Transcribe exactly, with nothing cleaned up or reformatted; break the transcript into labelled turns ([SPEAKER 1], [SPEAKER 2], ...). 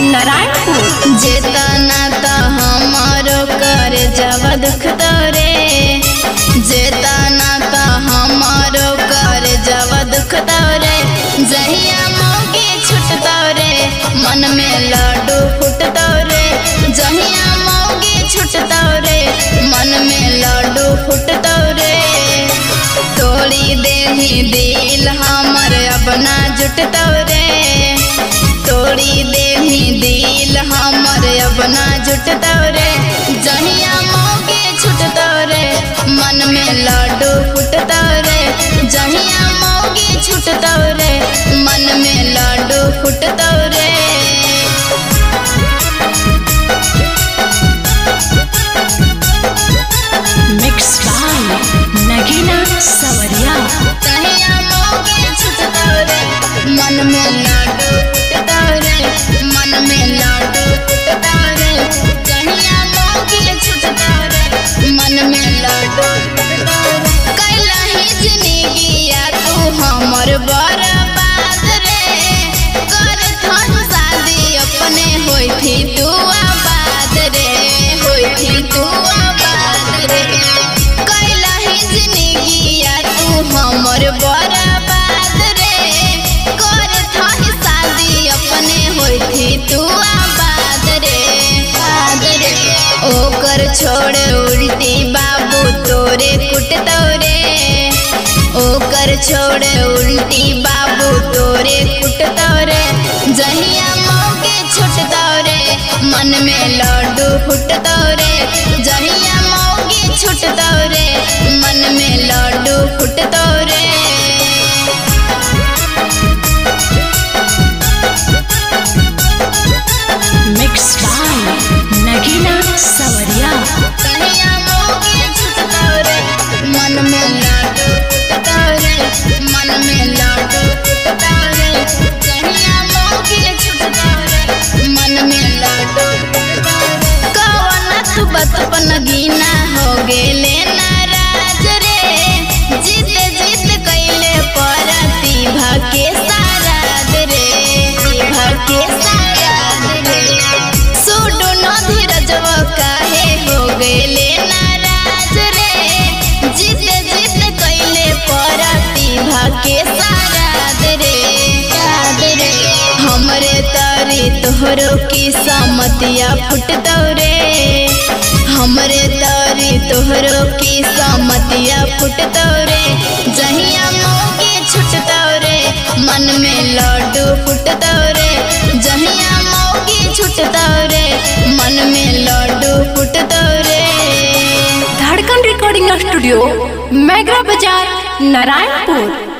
[SPEAKER 1] नारायणपुर।
[SPEAKER 2] जेतना तो हमारो कर जब दुख तोरे, जेतना तो हमारो कर जब दुख तोरे, जहिया मौके छुट तोरे मन में लड्डू फुट तोरे, जहिया मौके छुट तोरे मन में लड्डू फुट तोरे। तोड़ी देही दिल हमर अपना जुट तोरे, तोड़ी देही दिल हमर अपना जुट तोरे, जहिया मौके छुट तोरे मन में लड्डू फुट तोरे, जहिया मौके छुट तोरे मन में लड्डू फुट तोरे।
[SPEAKER 1] मिक्स बाय नगीना सवरिया।
[SPEAKER 2] जहिया मौके छुट तोरे मन में लड्डू फुट तोरे, मन में लड्डू फुट तोरे, जहिया मौके छुट तोरे मन में लड्डू फुट तोरे। कैला ही जिंदगिया तू हमर बर्बाद रे, कर थन शादी अपने होई थी तू आबाद रे, होई थी तू आबाद रे। कैला ही जिंदगिया तू हमर बर्बाद रे, कर थन शादी अपने होई थी तू आबाद रे, आबाद रे। ओकर छोड़ उल्टी बाबू तोरे कुट तोरे, ओकर छोड़ उल्टी बाबू तोरे कुट तोरे, जहिया मौके छुट तोरे मन में लड्डू फुट तोरे, जहिया मौके छुट तोरे मन में लड्डू फुट तोरे।
[SPEAKER 1] मिक्स बाय नगीना सवरिया।
[SPEAKER 2] जहिया मौके छुट तोरे मन में लड्डू फुट तोरे, मन में लड्डू फुट तोरे, जहिया मौके छुट तोरे मन में लड्डू फुट तोरे। कवना तू बचपन गीना हो गेले नाराज रे, जीत जीत कैले प्रतिभा के साराद रे, प्रतिभा के साराद रे। सुडू न धीरजव काहे हो गेले नाराज रे, जीत जीत कैले प्रतिभा के साराद रे, साराद रे। हमरे तारी तोहरो की समतिया फुट तोरे, हमरे तारी तोहरो की समतिया फुट तोरे, जहिया मौके छुट तोरे मन में लड्डू फुट तोरे, जहिया मौके छुट तोरे मन में लड्डू फुट तोरे।
[SPEAKER 1] धड़कन रिकॉर्डिंग स्टूडियो, मैगरा बाजार, नारायणपुर।